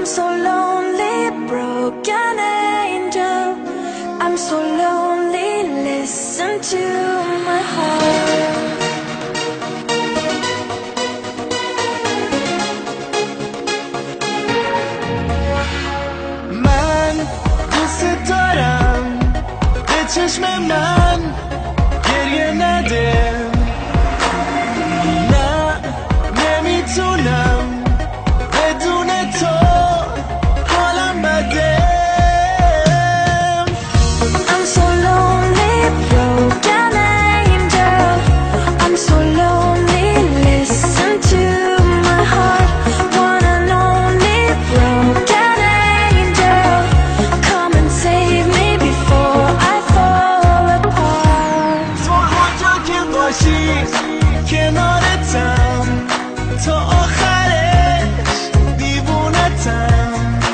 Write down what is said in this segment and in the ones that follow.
so lonely, broken angel. I'm so lonely, listen to my heart. من دوست دارم به چشم من گریه نده. نه نمیتونم بدون تو حالم بده. I'm so lonely, broken angel. I'm so lonely, listen to my heart. One and only broken angel. Come and save me before I fall apart. تو هر جا که باشی کنارتم تا آخرش دیوونتم.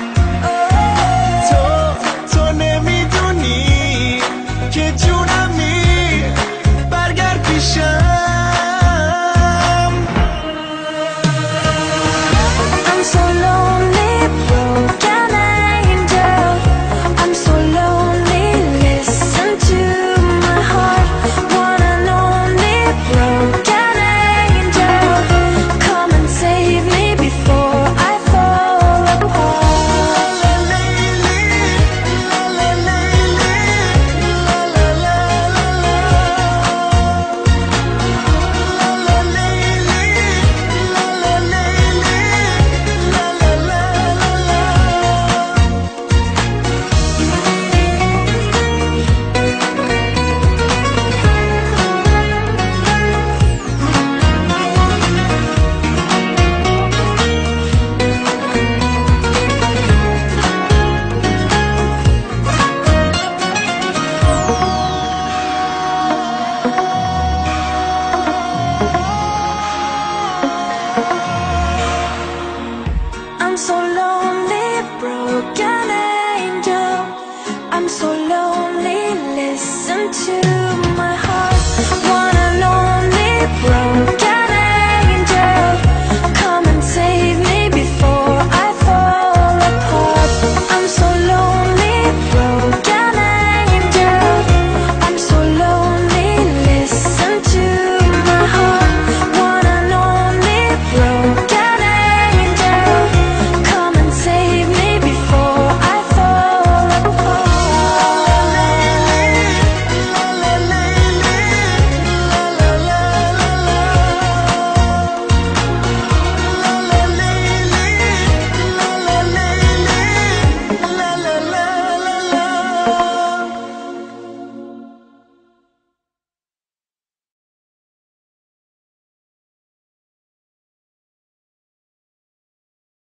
تو نمیدونی که جونمی برگرد پیشم. I'm so lonely, broken angel. I'm so lonely, listen to my heart. One and only broken angel. Come and save me before I fall apart. I'm so lonely, broken angel. I'm so lonely, listen to